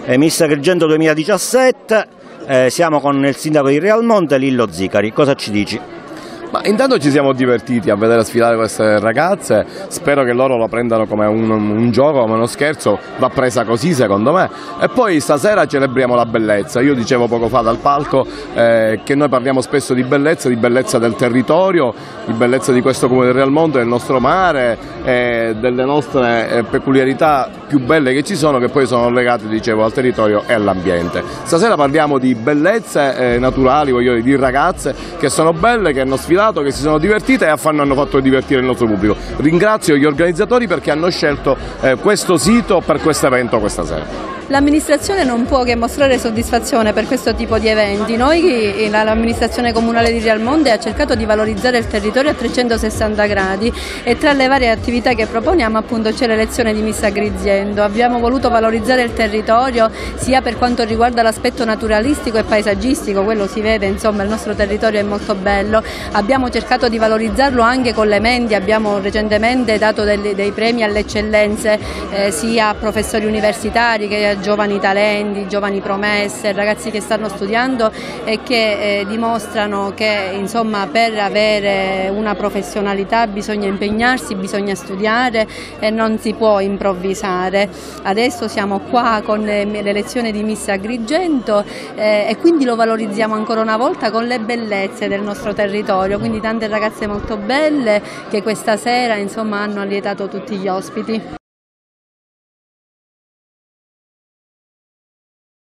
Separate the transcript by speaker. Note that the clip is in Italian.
Speaker 1: Miss Agrigento 2017, siamo con il sindaco di Realmonte, Lillo Zicari. Cosa ci dici?
Speaker 2: Ma intanto ci siamo divertiti a vedere sfilare queste ragazze, spero che loro lo prendano come un gioco, come uno scherzo, va presa così secondo me. E poi stasera celebriamo la bellezza. Io dicevo poco fa dal palco che noi parliamo spesso di bellezza del territorio, di bellezza di questo comune di Realmonte, del nostro mare, delle nostre peculiarità più belle che ci sono, che poi sono legate, dicevo, al territorio e all'ambiente. Stasera parliamo di bellezze naturali, voglio dire, di ragazze che sono belle, che hanno sfilato, che si sono divertite e hanno fatto divertire il nostro pubblico. Ringrazio gli organizzatori perché hanno scelto questo sito per questo evento questa sera.
Speaker 3: L'amministrazione non può che mostrare soddisfazione per questo tipo di eventi. Noi, l'amministrazione comunale di Realmonte, ha cercato di valorizzare il territorio a 360 gradi e tra le varie attività che proponiamo appunto c'è l'elezione di Miss Agrigento. Abbiamo voluto valorizzare il territorio sia per quanto riguarda l'aspetto naturalistico e paesaggistico, quello si vede, insomma il nostro territorio è molto bello. Abbiamo cercato di valorizzarlo anche con le menti, abbiamo recentemente dato dei premi alle eccellenze sia a professori universitari che a giovani talenti, giovani promesse, ragazzi che stanno studiando e che dimostrano che insomma per avere una professionalità bisogna impegnarsi, bisogna studiare e non si può improvvisare. Adesso siamo qua con l'elezione di Miss Agrigento e quindi lo valorizziamo ancora una volta con le bellezze del nostro territorio, quindi tante ragazze molto belle che questa sera insomma hanno allietato tutti gli ospiti.